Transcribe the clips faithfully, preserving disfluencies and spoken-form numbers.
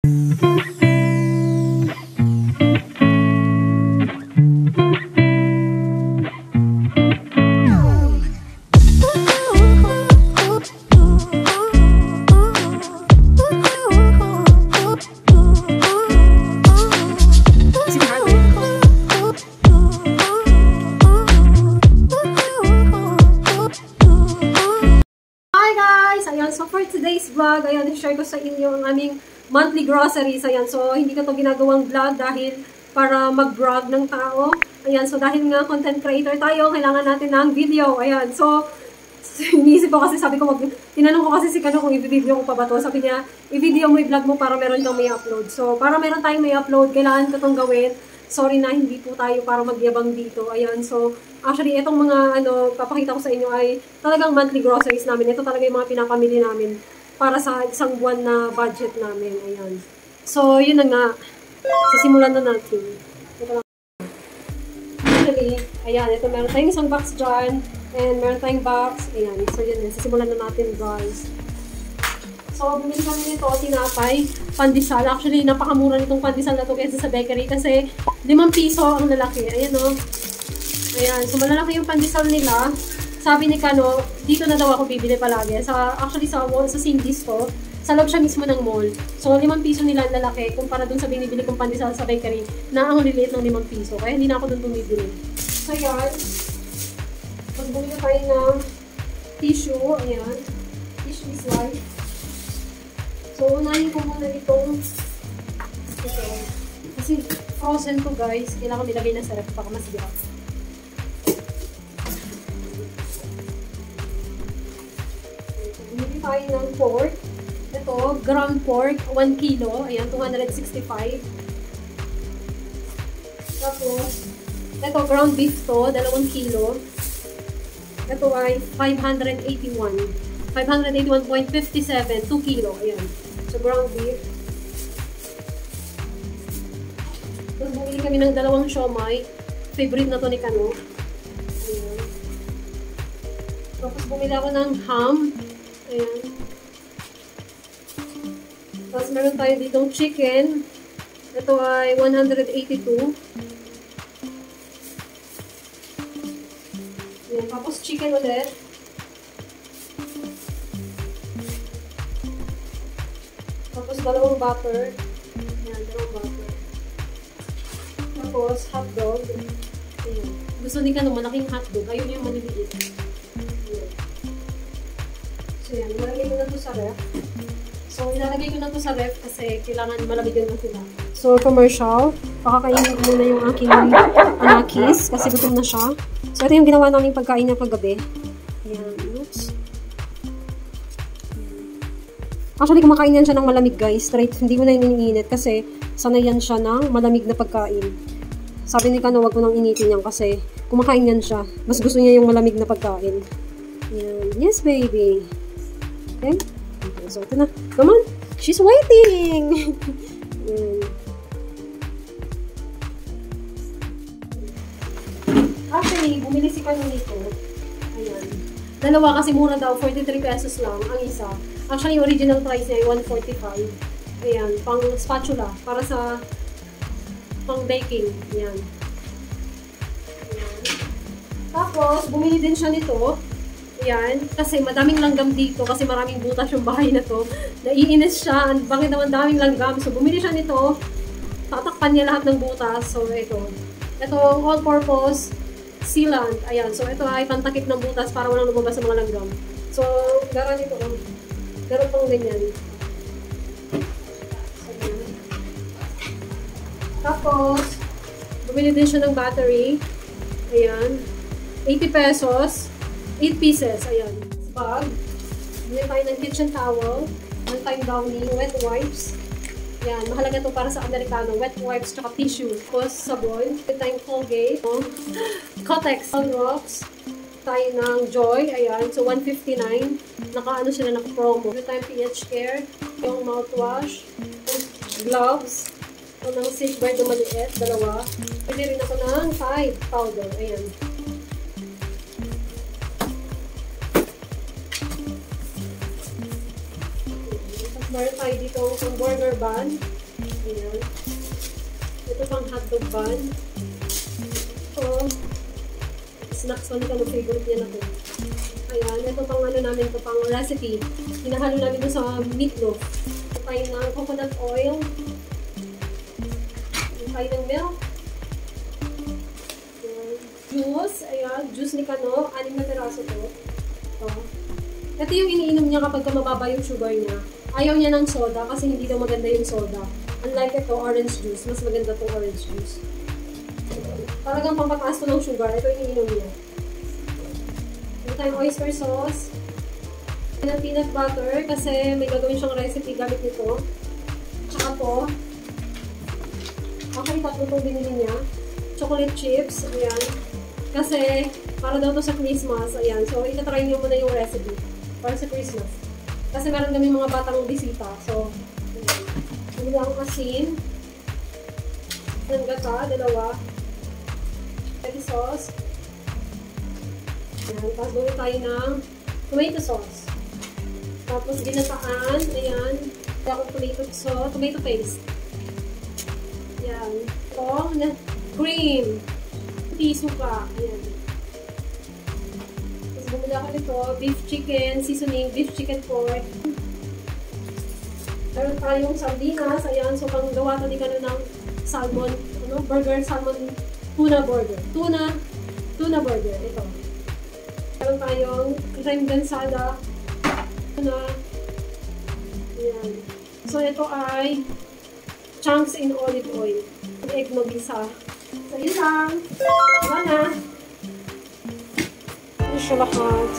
So for today's vlog, ayan, i-share ko sa inyo ang aming monthly groceries. Ayan, so hindi ko to ginagawang vlog dahil para mag-vlog ng tao. Ayan, so dahil nga content creator tayo, kailangan natin ng video. Ayan, so iniisip ko kasi, sabi ko, wag, tinanong ko kasi si Kano kung i-video ko pa ba to. Sabi niya, i-video mo, i-vlog mo para meron kang may upload. So para meron tayong may upload, kailangan ko tong gawin. Sorry na, hindi po tayo para magyabang dito. Ayan, so actually, itong mga ano, papakita ko sa inyo ay talagang monthly groceries namin. Ito talaga yung mga pinapamili namin para sa isang buwan na budget namin. Ayan. So, yun na nga. Sisimulan na natin. Ito lang. Actually, ayan, ito meron tayong isang box dyan. And meron tayong box. Ayan, so yun. Sisimulan na natin, guys. So, bumili kami nito, tinapay, pandesal. Actually, napakamura nitong pandesal na to kaysa sa bakery kasi limang piso ang lalaki. Ayan o. Ayan. So, malalaki yung pandesal nila. Sabi ni Kano, dito na daw ako bibili palagi. Sa, actually, sa wall, sa Cindy's to, sa loob siya mismo ng mall. So, limang piso nila ang lalaki kumpara dun sa binibili kong pandesal sa bakery na ang liliit ng limang piso. Kaya hindi na ako dun bumibili. So, ayan. Magbumili tayo ng tissue. Ayan. Tissue is life. So, unahin ko muna itong ito. Kasi frozen to, guys. Kailangan nilagay na sa ref para masirap. Bumili tayo ng pork. Ito, ground pork, one kilo. Ayan, two hundred sixty-five. Tapos, ito, ground beef to, dalawang kilo. Ito ay five hundred eighty-one. five hundred eighty-one point five seven, two kilo. Ayan. So, ground beef. Tapos, bumili kami ng dalawang siomai. Favorite na to ni Kano. Ayan. Tapos, bumili ako ng ham. Ayan. Tapos, meron tayo ditong chicken. Ito ay one hundred eighty-two. Ayan. Tapos, chicken ulit. Tapos, dalawang butter. Ayan, dalawang butter. Tapos, hotdog. Ayan. Gusto ni Kano, malaking hotdog. Ayun yung maliliit. Ayan. So, ayan. Ilalagay ko na ito sa ref. So, ilalagay ko na ito sa ref kasi kailangan malabigan na sila. So, commercial. Pakakainin ko muna yung aking anakis kasi gutom na siya. So, ito yung ginawa namin pagkain niya kagabi. Ayan. Oops. Actually, kumakain yan siya ng malamig, guys. Straight, hindi mo na iniinit kasi sanay yan siya ng malamig na pagkain. Sabi ni Kano, wag mo nang initin yan kasi kumakain yan siya. Mas gusto niya yung malamig na pagkain. Yan. Yes, baby. Okay? Okay, so ito na. Come on. She's waiting! Yan. Actually, bumili si Kano nito. Ayan. Dalawa kasi mura daw, forty-three pesos lang ang isa. Actually, yung original price niya ay one forty-five. Ayan, pang spatula. Para sa pang baking. Ayan. Ayan. Tapos, bumili din siya nito. Ayan. Kasi madaming langgam dito. Kasi maraming butas yung bahay na to. Naiinis siya. Bakit naman daming langgam? So, bumili siya nito. Tatakpan niya lahat ng butas. So, ito. Ito, all-purpose sealant. Ayan. So, ito ay pantakip ng butas para walang lumabas sa mga langgam. So, gara nito. Meron pang ganyan. So, ganyan. Tapos, bumili din siya ng battery. Ayan. eighty pesos. eight pieces. Ayan. Bag. Bumili tayo ng kitchen towel. Meron tayong Downy. Wet wipes. Ayan. Mahalaga to para sa Amerikano. Wet wipes tsaka tissue. Tapos, sabon. Meron tayong Colgate. Kotex. Rocks. Tayo ng Joy. Ayan. So, one fifty-nine. Naka-ano sila, naka-promo. Meron tayong P H Care. Yung mouthwash. Gloves. Ito ng Safeguard na maliit. Dalawa. Pwede rin ako ng Tide powder. Ayan. Meron tayo dito ang burger bun. Ayan. Ito pang hotdog bun. Ito, snacks one ka no, favorite niya na to. Ayan, ito pang ano namin, ito pang recipe. Hinahalo namin ito sa meatloaf. Ito tayo ng coconut oil. Ito tayo ng milk. Ayan. Juice. Ayan, juice ni Kano. Anim na peraso to. Ito. Ito yung iniinom niya kapag mababa yung sugar niya. Ayaw niya ng soda kasi hindi daw maganda yung soda. Unlike ito, orange juice. Mas maganda itong orange juice. Talagang pampataas to ng sugar. Ito yung iniinom niya. Ito tayong oyster sauce. Ng peanut butter kasi may gagawin siyang recipe gamit nito. Tsaka po. Okay, tatlo itong binili niya. Chocolate chips. Ayan. Kasi para daw to sa Christmas. Ayan. So, itatry niyo muna yung recipe. Para sa Christmas. Kasi meron kami mga batang bisita. So, hindi lang asin. Ng gata, dalawa. Chili sauce. Ayan. Tapos gawin tayo ng tomato sauce. Tapos ginataan. Ayan. Tapos tomato sauce. Tomato paste. Ayan. Ito. Cream. Piso ka. Ayan. Bumili ako nito, beef chicken, seasoning, beef chicken pork. Meron tayong sardinas, ayan, so pang gawa to ni Kano ng salmon, ano, burger, salmon, tuna burger. Tuna, tuna burger, ito. Meron tayong creme gansada, tuna, ayan. So ito ay chunks in olive oil. Egg no bisa. So yun lang. Wala na. Siya lahat.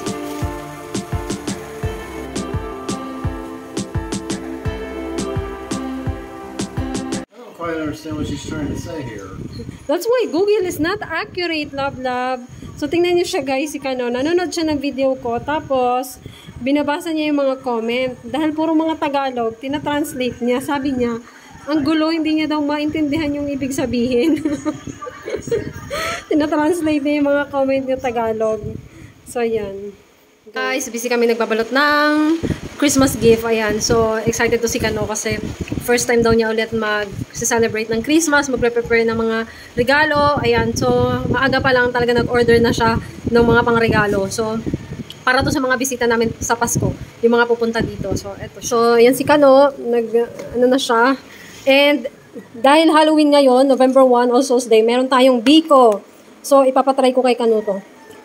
I don't quite understand what she's trying to say here. That's why Google is not accurate, love, love. So, tingnan niyo siya, guys, si Kano. Nanonood siya ng video ko. Tapos, binabasa niya yung mga comment. Dahil puro mga Tagalog, tinatranslate niya. Sabi niya, ang gulo, hindi niya daw maintindihan yung ibig sabihin. Tinatranslate niya yung mga comment niya Tagalog. So, ayan. Guys, busy kami nagbabalot ng Christmas gift. Ayan. So, excited to si Kano kasi first time daw niya ulit mag-celebrate ng Christmas, magre-prepare ng mga regalo. Ayan. So, maaga pa lang talaga nag-order na siya ng mga pang-regalo. So, para to sa mga bisita namin sa Pasko, yung mga pupunta dito. So, eto. So, ayan si Kano. Nag, ano na siya. And, dahil Halloween ngayon, November first, All Souls Day, meron tayong biko. So, ipapatry ko kay Kano to.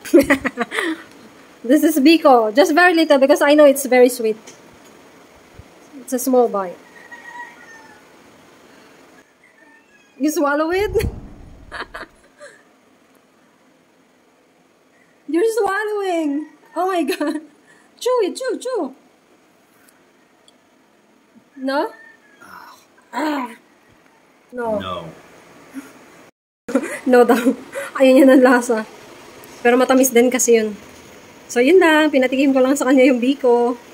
This is biko. Just very little because I know it's very sweet. It's a small bite. You swallow it? You're swallowing. Oh my god. Chew it, chew, chew. No? Ah. No. No. No daw. Ayun yan ang lasa. Pero matamis din kasi yun. So, yun lang. Pinatikim ko lang sa kanya yung biko.